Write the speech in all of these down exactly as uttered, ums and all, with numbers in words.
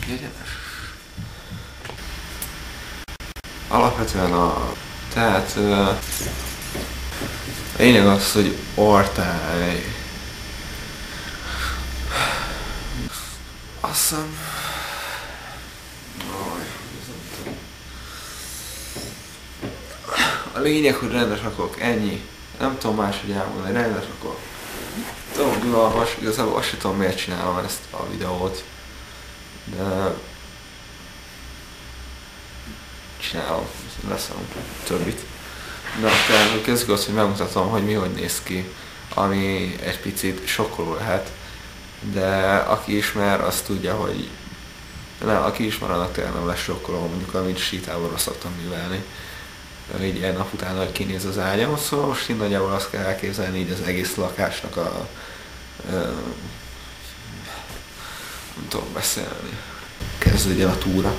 egyenes. Alapvetően a... Tehát... Uh, a lényeg az, hogy ortály... Azt hiszem... A lényeg, hogy rendes rakok, ennyi. Nem tudom máshogy elmondani, rendes rakok. Tudom, unalmas, igazából azt sem tudom, miért csinálom ezt a videót. De... Csinálom, leszem többit. De akkor kezdjük azt, hogy megmutatom, hogy mi hogy néz ki, ami egy picit sokkoló lehet. De aki ismer, az tudja, hogy... Nem, aki ismer, annak tényleg nem lesz sokkoló, mondjuk amit sítáborra szoktam művelni. Így egy nap után, hogy kinéz az ágyam, szóval most így nagyjából azt kell elképzelni így az egész lakásnak a... Ö, nem tudom beszélni. Kezdődjön a túra.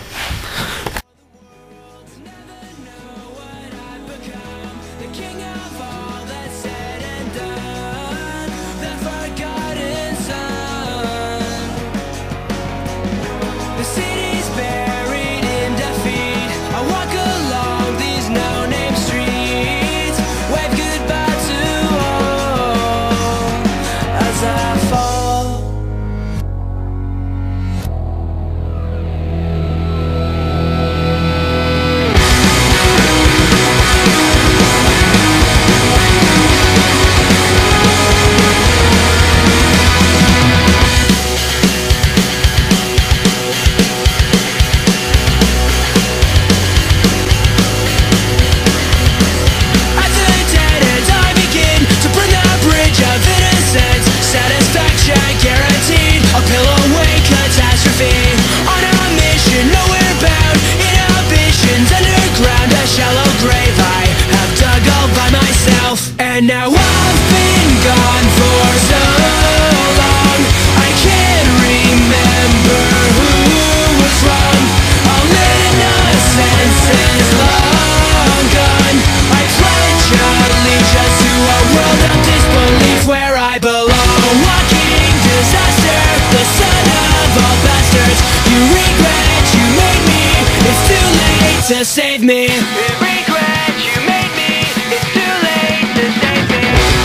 And now I've been gone for so long, I can't remember who was wrong. All innocence is long gone. I pledge allegiance to a world of disbelief where I belong. Walking disaster, the son of all bastards. You regret you made me, it's too late to save me. Regret you made me, it's too late to save me.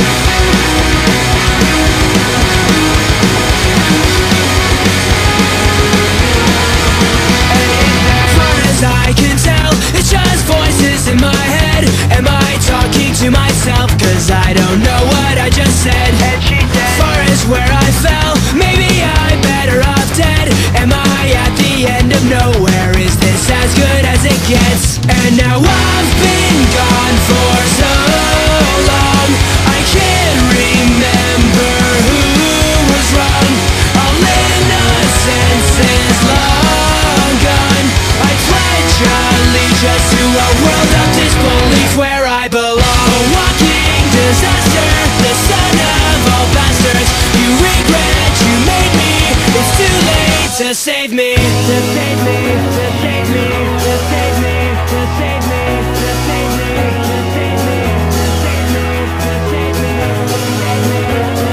I can tell, it's just voices in my head. Am I talking to myself? Cause I don't know what I just said. And she said, far as where I fell, maybe I'm better off dead. Am I at the end of nowhere? Is this as good as it gets? And now I've been gone for so long, I can't remember who was wrong. All innocence is long gone. I pledge allegiance to a world of disbelief where I belong. A walking disaster, the son of all bastards. You regret you made me, it's too late to save me. To save me, to save me, to save me, to save me, to save me, to save me, to save me, to save me, to save me, to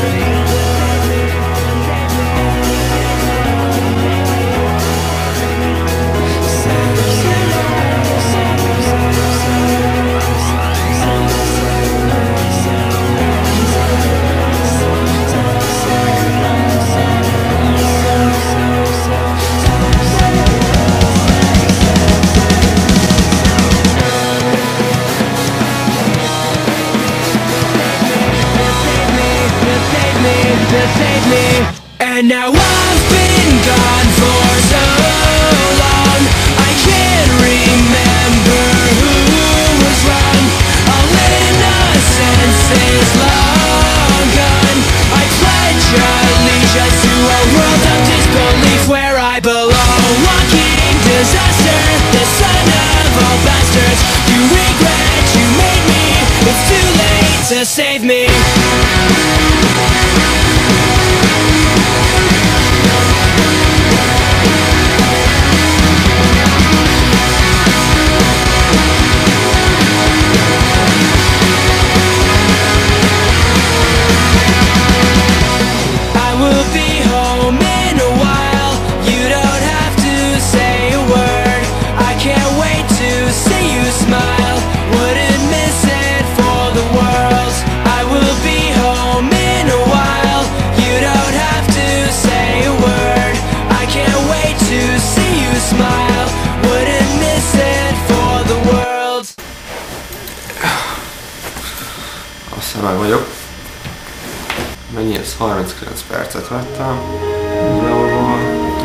save me. And now I've been gone for so long, I can't remember who was wrong. All innocence is long gone. I pledge allegiance to a world of disbelief where I belong. A walking disaster, the son of all bastards. You regret you made me, it's too late to save me. meg vagyok. Mennyi ez? harminckilenc percet vettem videóról.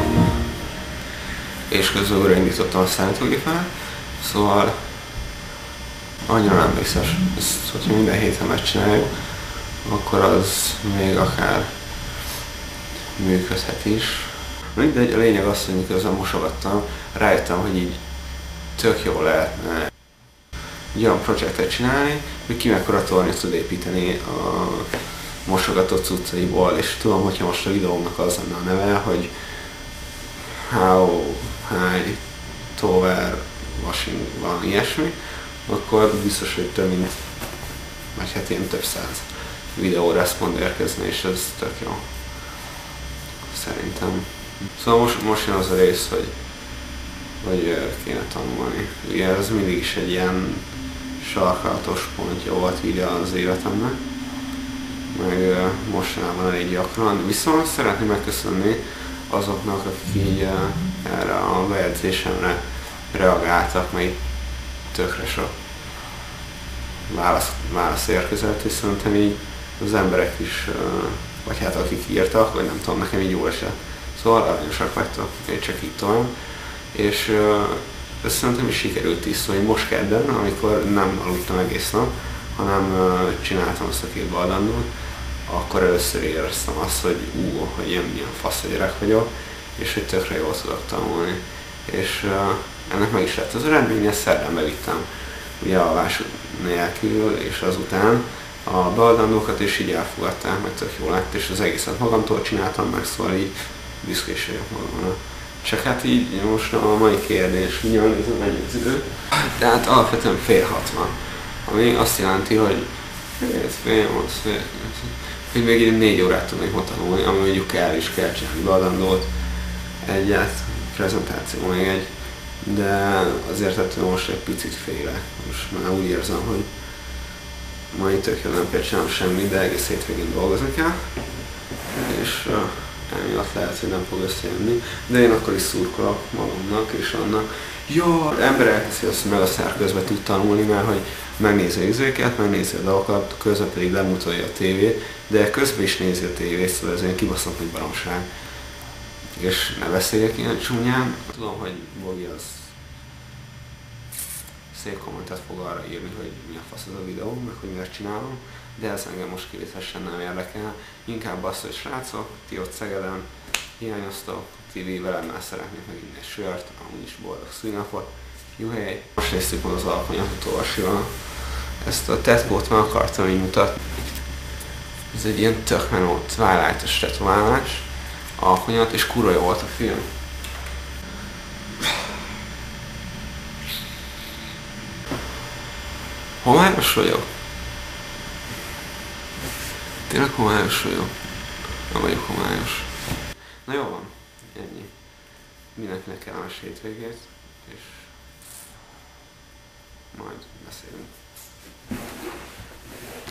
És közben újraindítottam a számítógépet. Szóval annyira nem vészes. Ezt, hogyha minden héten megcsináljuk, akkor az még akár működhet is. Mindegy, a lényeg az, hogy miközben mosogattam, rájöttem, hogy így tök jó lehetne egy olyan projektet csinálni, hogy ki mekkora tornyot tud építeni a mosogatott cuccaiból, és tudom, hogyha most a videómnak az lenne a neve, hogy How High Tower Washing, valami ilyesmi, akkor biztos, hogy több mint, vagy hát ilyen több száz videó respond érkezne, és ez tök jó. Szerintem. Szóval most, most jön az a rész, hogy, hogy kéne tanulni. Ugye ez mindig is egy ilyen sarkalatos pontja volt így az életemnek, meg mostanában elég gyakran. Viszont szeretném megköszönni azoknak, akik így erre a bejegyzésemre reagáltak, mert tökre sok válasz, válasz érkezett, és szerintem így az emberek is, vagy hát akik írtak, vagy nem tudom, nekem így jól esett. Szóval aranyosak vagytok, én csak így tovább. És ezt szerintem is sikerült is, hogy most kedden, amikor nem aludtam egész nap, hanem csináltam azt a két baldandót, akkor először éreztem azt, hogy ú, hogy ilyen, ilyen fasz gyerek vagyok, és hogy tökre jól tudok tanulni. És ennek meg is lett az eredménye, szerdán bevittem ugye alvás nélkül, és azután a beadandókat is így elfogadták, meg tök jó lett, és az egészet magamtól csináltam meg, szóval így büszkés vagyok magamra. Csak hát így most a mai kérdés, mindjárt nézem mennyi az idő. Tehát alapvetően fél hat van, ami azt jelenti, hogy fél nyolc, fél hogy még így négy órát tudnék ma tanulni, ami mondjuk kell is kell csinálni beadandót, egyet, prezentáció még egy, de azért ettől most egy picit félek. Most már úgy érzem, hogy mai tök jó nem kell csinálnom semmit, de egész hétvégén dolgozni kell, és uh, emiatt lehet, hogy nem fog összejönni, de én akkor is szurkolok magamnak és annak. Jó, az ember elkeszi azt, hogy meg a szár közben tud tanulni, mert hogy megnézi a izéket, megnézi a dolgokat, közben pedig lemutatja a tévét, de közben is nézi a tévét, szóval ez olyan kibaszott nagy baromság. És ne beszéljek ilyen csúnyán. Tudom, hogy Bogi az szép kommentet fog arra írni, hogy mi a fasz ez a videó, meg hogy miért csinálom, de ez engem most kivételesen nem érdekel. Inkább azt, hogy srácok, ti ott Szegeden hiányoztok, ti velem már szeretnék meginni egy sört, amúgy is boldog szülinapot. Juhely! Most néztük meg az alkonyatot olvasival. Ezt a tetkót meg akartam így mutatni. Ez egy ilyen tök menő Twilight-os tetoválás, alkonyat, és kurva jó volt a film. Homályos vagyok? Tényleg homályos vagyok? Nem vagyok homályos. Na jó van, ennyi. Mindenkinek kellemes hétvégét, és majd beszélünk.